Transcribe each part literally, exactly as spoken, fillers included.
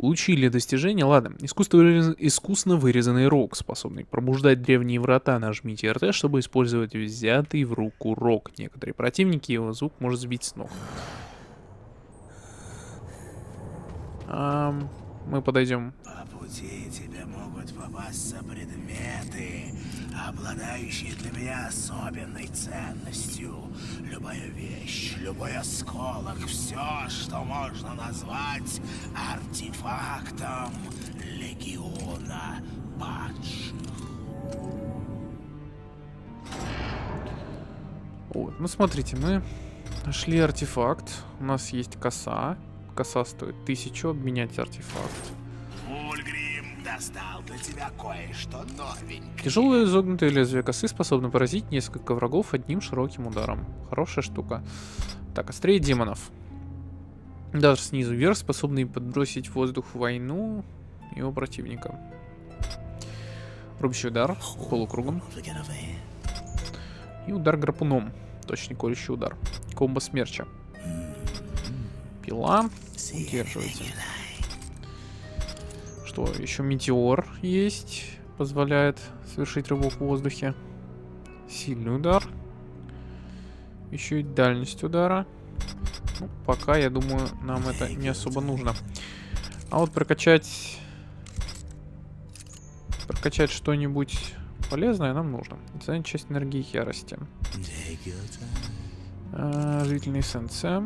Получили достижение. Ладно. Искусство вырез- искусно вырезанный рог, способный пробуждать древние врата. Нажмите эр тэ, чтобы использовать взятый в руку рог. Некоторые противники его звук может сбить с ног. А, мы подойдем. По пути тебе могут попасться предметы, обладающие для меня особенной ценностью. Любая вещь, любой осколок, все, что можно назвать артефактом Легиона Падших. Вот, ну смотрите, мы нашли артефакт. У нас есть коса. Коса стоит тысячу, обменять артефакт. Ульгрим достал для тебя кое-что новенькое. Тяжелое изогнутое лезвие косы способно поразить несколько врагов одним широким ударом. Хорошая штука. Так, острее демонов. Даже снизу вверх, способный подбросить в воздух в войну его противника. Рубящий удар полукругом. И удар гарпуном. Точный колющий удар. Комбо смерча. Пила. Удерживайте. Что, еще метеор есть. Позволяет совершить рывок в воздухе. Сильный удар. Еще и дальность удара. Ну, пока, я думаю, нам это не особо нужно. А вот прокачать... Прокачать что-нибудь полезное нам нужно. Занять часть энергии ярости. А, живительная эссенция.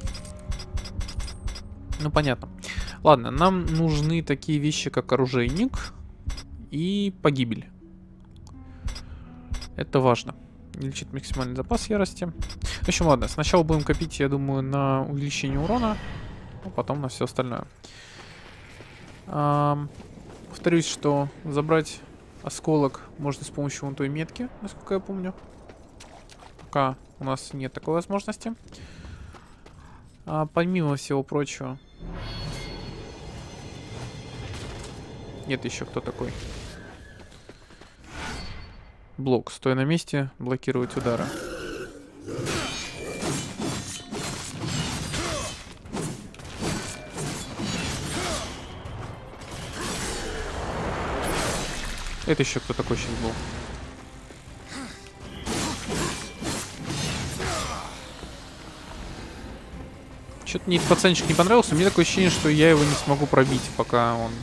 Ну, понятно. Ладно, нам нужны такие вещи, как оружейник и погибель. Это важно. Увеличит максимальный запас ярости. В общем, ладно, сначала будем копить, я думаю, на увеличение урона, а потом на все остальное. А, повторюсь, что забрать осколок можно с помощью вон той метки, насколько я помню. Пока у нас нет такой возможности. А, помимо всего прочего... Нет еще кто такой. Блок, стоя на месте, блокировать удары. Это еще кто такой сейчас был? Что-то мне этот пацанчик не понравился. Мне такое ощущение, что я его не смогу пробить, пока он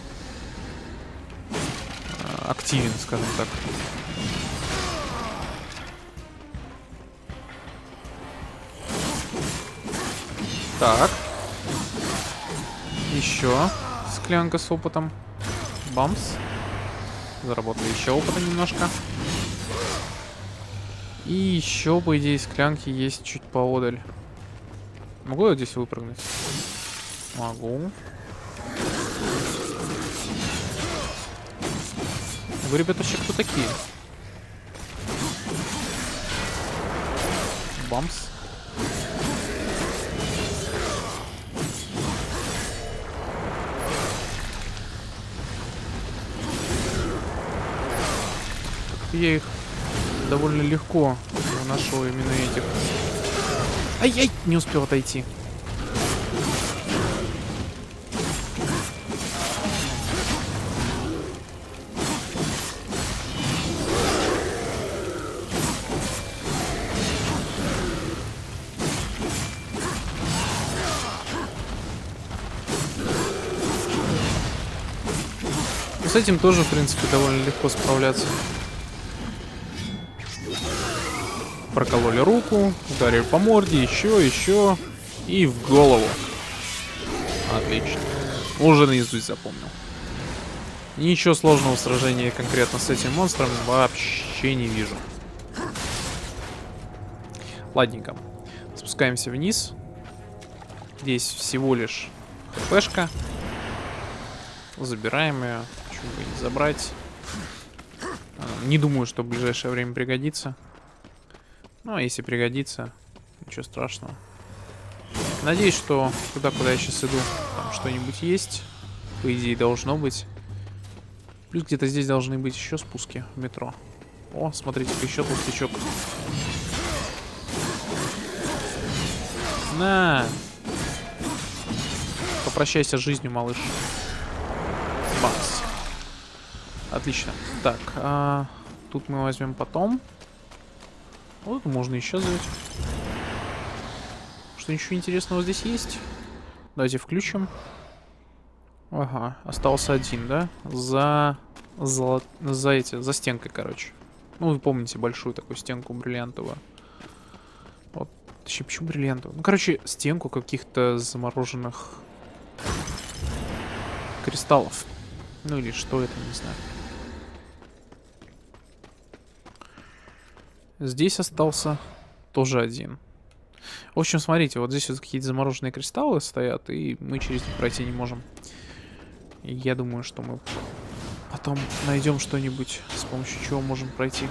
э, активен, скажем так. Так. Еще склянка с опытом. Бамс. Заработали еще опыта немножко. И еще, по идее, склянки есть чуть поодаль. Могу я здесь выпрыгнуть? Могу. Вы, ребята, вообще кто такие? Бамс. Я их довольно легко выношу именно этих. Ай-яй! Не успел отойти. С этим тоже, в принципе, довольно легко справляться. Прокололи руку, ударили по морде, еще, еще и в голову. Отлично. Уже наизусть запомнил. Ничего сложного в сражении конкретно с этим монстром вообще не вижу. Ладненько. Спускаемся вниз. Здесь всего лишь хпшка. Забираем ее. Почему бы не забрать? Не думаю, что в ближайшее время пригодится. Ну, а если пригодится, ничего страшного. Надеюсь, что туда, куда я сейчас иду, там что-нибудь есть. По идее, должно быть. Плюс где-то здесь должны быть еще спуски в метро. О, смотрите-ка, еще толстячок. На! Попрощайся с жизнью, малыш. Бац. Отлично. Так, а, тут мы возьмем потом. Вот можно исчезнуть. Что ничего интересного здесь есть? Давайте включим. Ага, остался один, да? За... За, за эти, за стенкой, короче. Ну, вы помните большую такую стенку бриллиантовую. Вот. Точнее, почему бриллиантовую? Ну, короче, стенку каких-то замороженных кристаллов. Ну, или что это, не знаю. Здесь остался тоже один. В общем, смотрите, вот здесь вот какие-то замороженные кристаллы стоят, и мы через них пройти не можем. И я думаю, что мы потом найдем что-нибудь, с помощью чего можем пройти.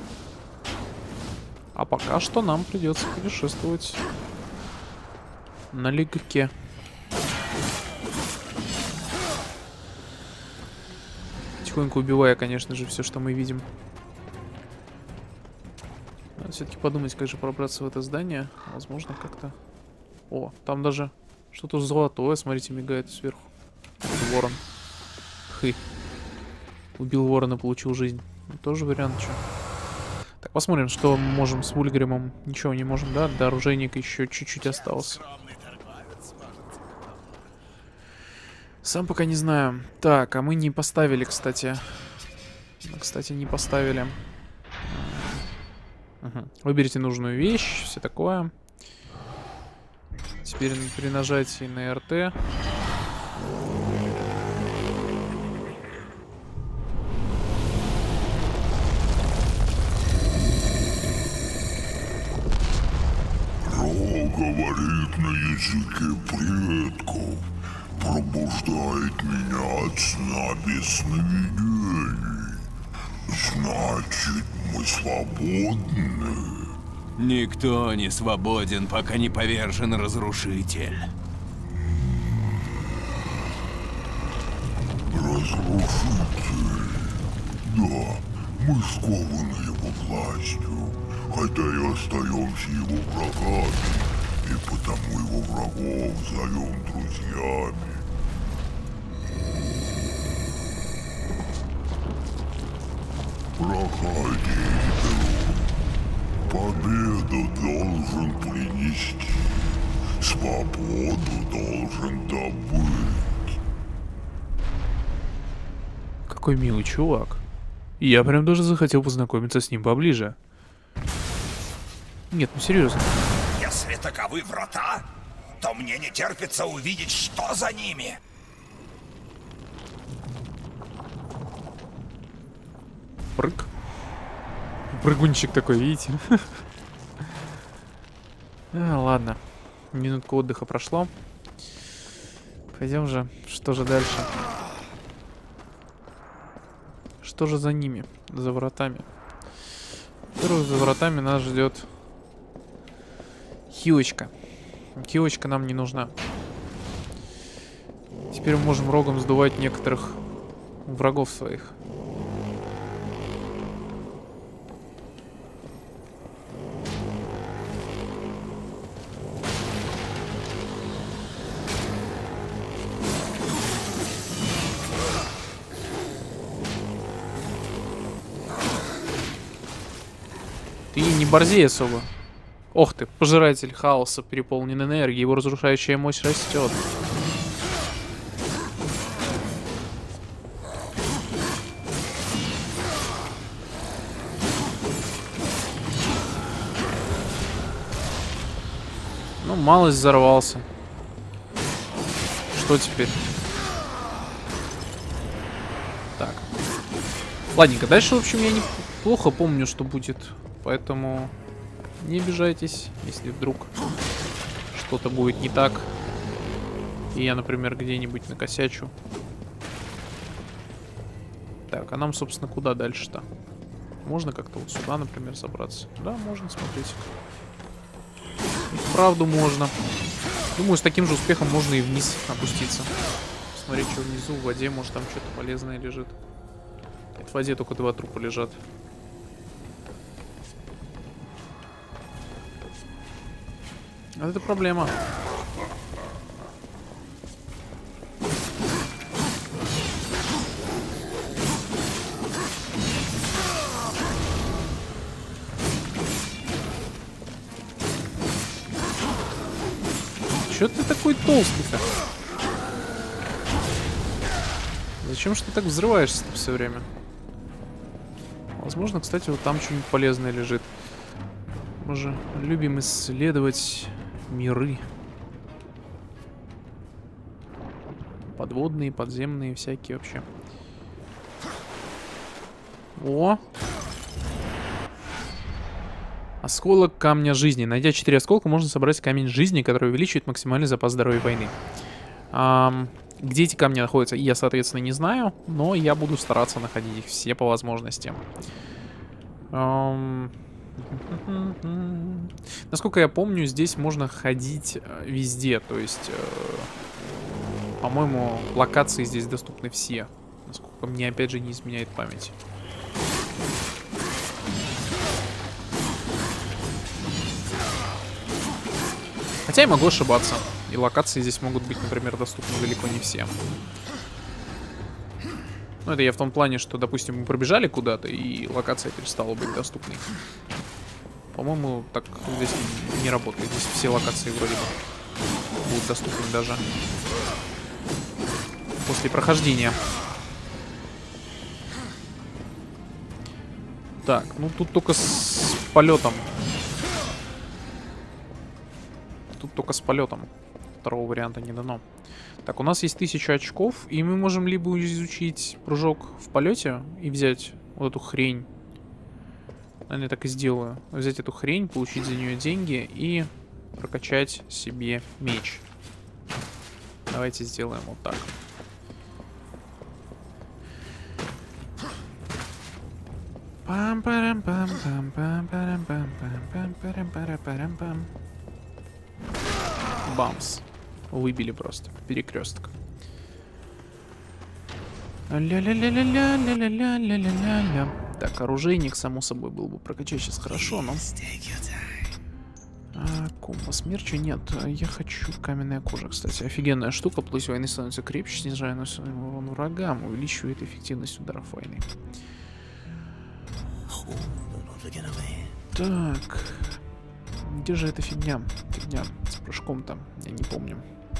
А пока что нам придется путешествовать налегке. Тихонько убивая, конечно же, все, что мы видим. Надо все-таки подумать, как же пробраться в это здание. Возможно, как-то... О, там даже что-то золотое, смотрите, мигает сверху. Ворон. Хы. Убил ворона, получил жизнь. Тоже вариант, что. Так, посмотрим, что мы можем с Вульгримом. Ничего не можем, да? До оружейника еще чуть-чуть осталось. Сам пока не знаю. Так, а мы не поставили, кстати. Кстати, не поставили. Угу. Выберите нужную вещь, все такое. Теперь при нажатии на эр тэ. Говорит на языке предков, пробуждает меня от сна без сновидений. Значит, мы свободны. Никто не свободен, пока не повержен разрушитель. Разрушитель. Да, мы скованы его властью, хотя и остаемся его врагами. И потому его врагов зовем друзьями. Проходи, друг. Победу должен принести. Свободу должен добыть. Какой милый чувак. Я прям даже захотел познакомиться с ним поближе. Нет, ну серьезно. Если таковы врата, то мне не терпится увидеть, что за ними. Прыг. Прыгунчик такой, видите? А, ладно. Минутка отдыха прошло. Пойдем же. Что же дальше? Что же за ними? За вратами. Во-первых, за вратами нас ждет хилочка. Хилочка нам не нужна. Теперь мы можем рогом сдувать некоторых врагов своих. Ты не борзей особо. Ох ты, пожиратель хаоса, переполнен энергией, его разрушающая мощь растет. Ну, малость взорвался. Что теперь? Так. Ладненько, дальше, в общем, я неплохо помню, что будет. Поэтому не обижайтесь, если вдруг что-то будет не так. И я, например, где-нибудь накосячу. Так, а нам, собственно, куда дальше-то? Можно как-то вот сюда, например, забраться? Да, можно, смотрите. И вправду можно. Думаю, с таким же успехом можно и вниз опуститься. Смотреть, что внизу, в воде, может там что-то полезное лежит. В воде только два трупа лежат. Вот это проблема. Чё ты такой толстый-то? Зачем ж ты так взрываешься все время? Возможно, кстати, вот там что-нибудь полезное лежит. Мы же любим исследовать миры. Подводные, подземные, всякие вообще. О! Осколок камня жизни. Найдя четыре осколка, можно собрать камень жизни, который увеличивает максимальный запас здоровья войны. Ам, где эти камни находятся, я, соответственно, не знаю, но я буду стараться находить их все по возможности. Ам... Насколько я помню, здесь можно ходить везде, то есть, э, по-моему, локации здесь доступны все. Насколько мне, опять же, не изменяет память. Хотя я могу ошибаться. И локации здесь могут быть, например, доступны далеко не все. Ну, это я в том плане, что, допустим, мы пробежали куда-то, и локация перестала быть доступной. По-моему, так здесь не работает. Здесь все локации вроде бы будут доступны даже после прохождения. Так, ну тут только с полетом. Тут только с полетом. Второго варианта не дано. Так, у нас есть тысяча очков, и мы можем либо изучить прыжок в полете и взять вот эту хрень. Наверное, я так и сделаю. Взять эту хрень, получить за нее деньги и прокачать себе меч. Давайте сделаем вот так. Бамс. Выбили просто. Перекресток. Ля-ля-ля-ля-ля-ля-ля-ля-ля-ля. Так, оружейник, само собой, был бы прокачать сейчас хорошо, но... А, компас мерча нет. Я хочу каменная кожа, кстати. Офигенная штука. Плоть войны становится крепче, снижая урон врагам, увеличивает эффективность ударов войны. Так. Где же эта фигня? Фигня с прыжком-то. Я не помню.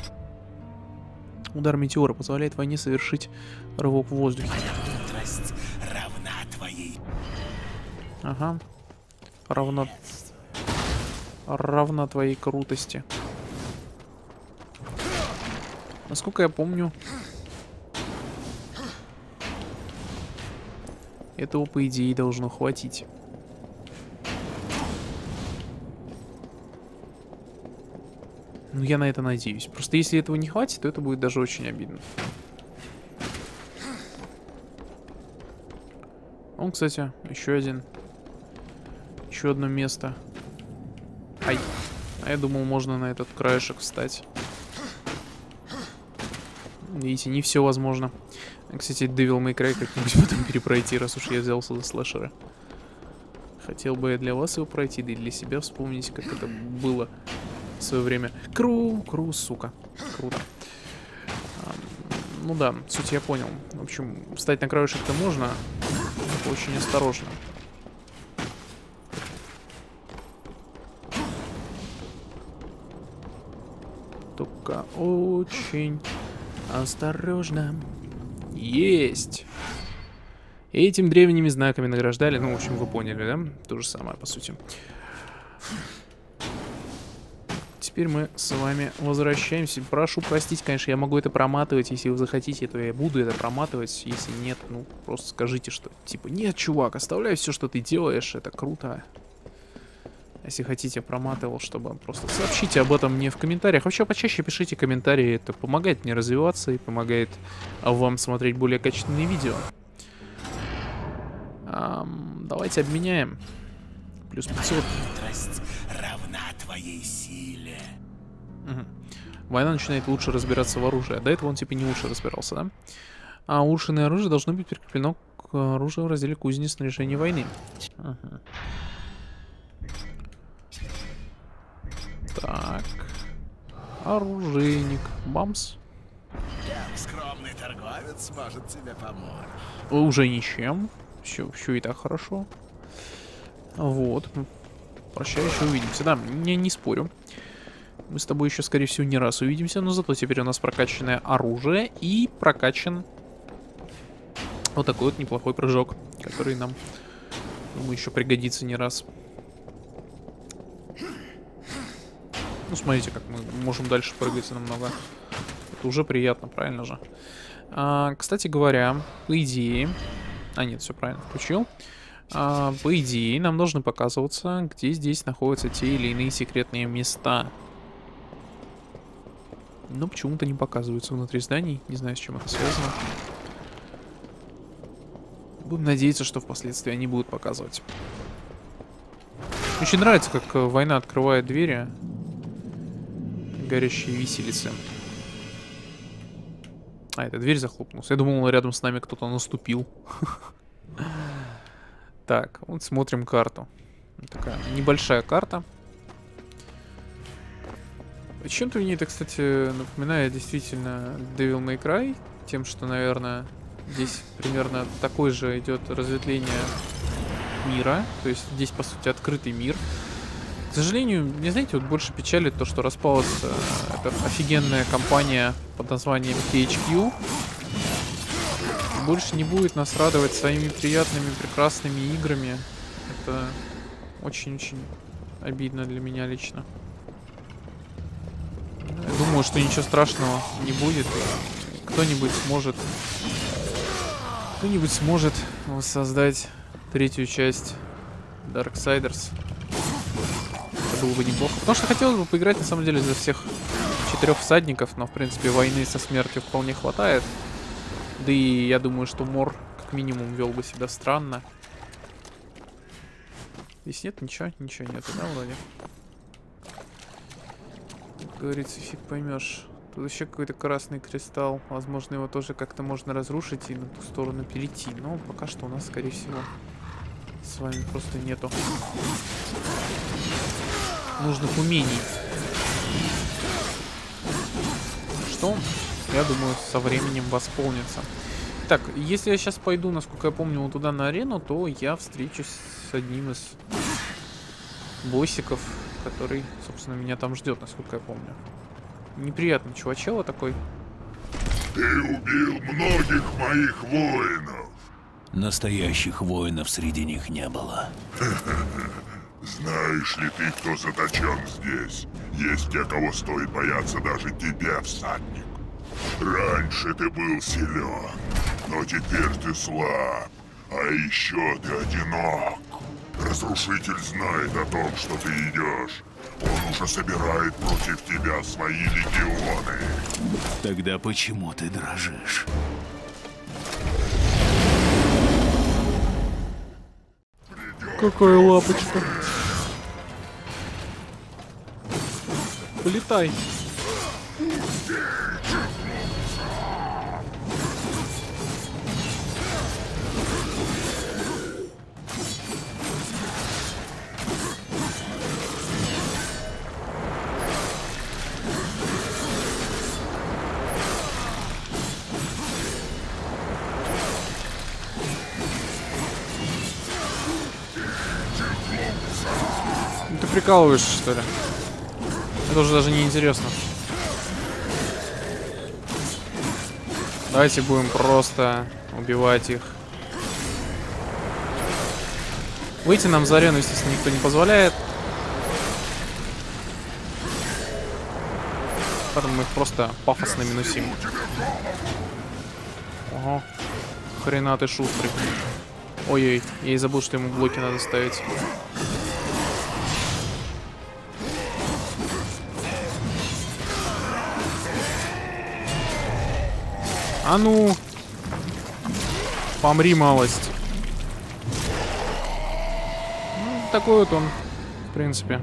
Удар метеора позволяет войне совершить рывок в воздухе. Равна твоей. Ага. Равна... Равна твоей крутости. Насколько я помню... Этого, по идее, должно хватить. Ну, я на это надеюсь. Просто если этого не хватит, то это будет даже очень обидно. Он, кстати, еще один. Еще одно место. Ай. А я думал, можно на этот краешек встать. Видите, не все возможно. Кстати, Devil May Cry как-нибудь потом перепройти, раз уж я взялся за слэшеры. Хотел бы я для вас его пройти, да и для себя вспомнить, как это было в свое время. Кру, кру, сука. Круто. А, ну да, суть я понял. В общем, встать на краешек-то можно, но очень осторожно. Только очень осторожно. Есть. Этим древними знаками награждали. Ну, в общем, вы поняли, да? То же самое, по сути. Теперь мы с вами возвращаемся. Прошу простить, конечно, я могу это проматывать. Если вы захотите, то я буду это проматывать. Если нет, ну, просто скажите, что типа, нет, чувак, оставляй все, что ты делаешь. Это круто. Если хотите, проматывал, чтобы просто сообщите об этом мне в комментариях. Вообще, почаще пишите комментарии. Это помогает мне развиваться и помогает вам смотреть более качественные видео. Эм, давайте обменяем. Плюс пятьсот. Равна твоей силе. Угу. Война начинает лучше разбираться в оружии. А до этого он типа не лучше разбирался, да? А улучшенное оружие должно быть прикреплено к оружию в разделе кузни снаряжения войны. Угу. Так. Оружейник. Бамс. Скромный торговец может тебе помочь. Уже ничем. Все, все и так хорошо. Вот. Прощай, еще увидимся. Да, не, не спорю. Мы с тобой еще, скорее всего, не раз увидимся, но зато теперь у нас прокачанное оружие и прокачан вот такой вот неплохой прыжок, который нам, думаю, еще пригодится не раз. Ну, смотрите, как мы можем дальше прыгать намного. Это уже приятно, правильно же? А, кстати говоря, по идее... А, нет, все правильно включил. А, по идее, нам должны показываться, где здесь находятся те или иные секретные места. Но почему-то не показываются внутри зданий. Не знаю, с чем это связано. Будем надеяться, что впоследствии они будут показывать. Очень нравится, как война открывает двери. Горящие виселицы. А, эта дверь захлопнулась. Я думал, рядом с нами кто-то наступил. Так, вот смотрим карту. Такая небольшая карта. Чем-то мне это, кстати, напоминает действительно Devil May Cry. Тем, что, наверное, здесь примерно такое же идет разветвление мира. То есть здесь, по сути, открытый мир. К сожалению, не знаете, вот больше печалит то, что распалась э, эта офигенная компания под названием ти эйч кью. Больше не будет нас радовать своими приятными, прекрасными играми. Это очень-очень обидно для меня лично. Я думаю, что ничего страшного не будет. Кто-нибудь сможет... Кто-нибудь сможет воссоздать третью часть Darksiders. Это было бы неплохо. Потому что хотелось бы поиграть, на самом деле, за всех четырех всадников. Но, в принципе, войны со смертью вполне хватает. Да и я думаю, что Мор, как минимум, вел бы себя странно. Здесь нет ничего? Ничего нету, да, вроде? Как говорится, фиг поймешь. Тут еще какой-то красный кристалл. Возможно, его тоже как-то можно разрушить и на ту сторону перейти. Но пока что у нас, скорее всего, с вами просто нету нужных умений. Что, я думаю, со временем восполнится. Так, если я сейчас пойду, насколько я помню, вот туда на арену, то я встречусь с одним из боссиков, который, собственно, меня там ждет, насколько я помню. Неприятный чувачело такой. Ты убил многих моих воинов. Настоящих воинов среди них не было. Знаешь ли ты, кто заточен здесь? Есть те, кого стоит бояться даже тебе, всадник. Раньше ты был силен, но теперь ты слаб. А еще ты одинок. Разрушитель знает о том, что ты идешь. Он уже собирает против тебя свои легионы. Тогда почему ты дрожишь? Какая лапочка. Полетай. Ты прикалываешься, что ли? Это уже даже не интересно. Давайте будем просто убивать их. Выйти нам за арену, естественно, никто не позволяет. Поэтому мы их просто пафосно минусим. Ого. Хрена ты шустрый. Ой-ой, я и забыл, что ему блоки надо ставить. А ну, помри, малость. Ну, такой вот он, в принципе.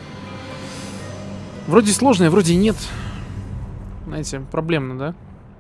Вроде сложный, а вроде и нет. Знаете, проблемно, да?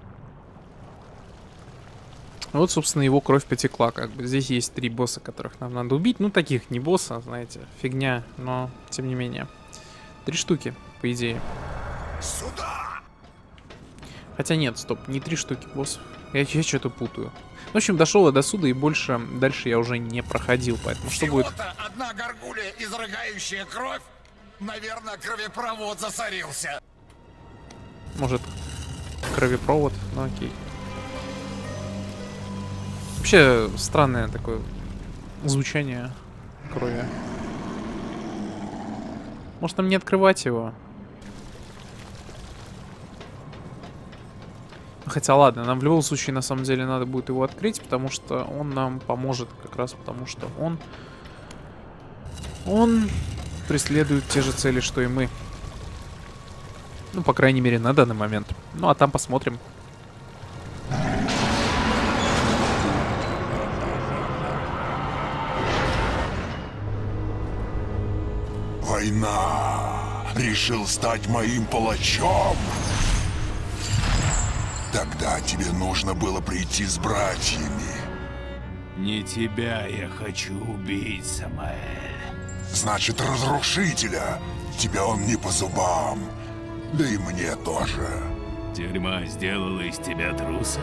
Вот, собственно, его кровь потекла, как бы. Здесь есть три босса, которых нам надо убить. Ну, таких не босса, знаете, фигня, но тем не менее. Три штуки, по идее. Сюда! Хотя нет, стоп, не три штуки боссов. Я, я что-то путаю. В общем, дошел я до суда, и больше дальше я уже не проходил, поэтому что будет? Одна горгулья, изрыгающая кровь? Наверное, кровепровод засорился. Может, кровепровод? Ну окей. Вообще, странное такое звучание крови. Может, нам не открывать его? Хотя ладно, нам в любом случае на самом деле надо будет его открыть, потому что он нам поможет, как раз потому что он... Он преследует те же цели, что и мы. Ну, по крайней мере, на данный момент. Ну, а там посмотрим. Война! Решил стать моим палачом? Тогда тебе нужно было прийти с братьями. Не тебя я хочу убить, Самаэль. Значит, разрушителя. Тебя он не по зубам. Да и мне тоже. Тюрьма сделала из тебя труса.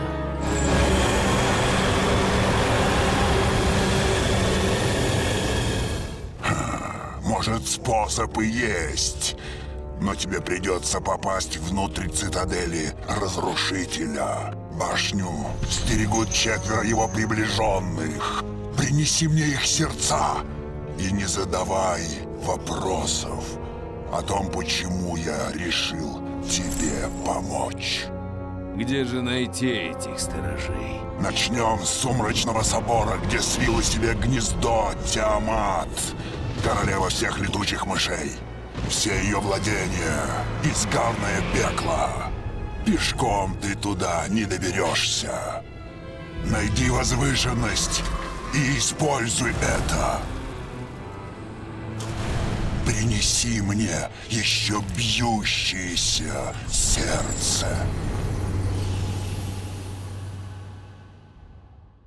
Может, способ и есть. Но тебе придется попасть внутрь цитадели Разрушителя. Башню стерегут четверо его приближенных. Принеси мне их сердца и не задавай вопросов о том, почему я решил тебе помочь. Где же найти этих сторожей? Начнем с Сумрачного собора, где свила себе гнездо Тиамат, королева всех летучих мышей. Все ее владения — изгарное пекло. Пешком ты туда не доберешься. Найди возвышенность и используй это. Принеси мне еще бьющееся сердце.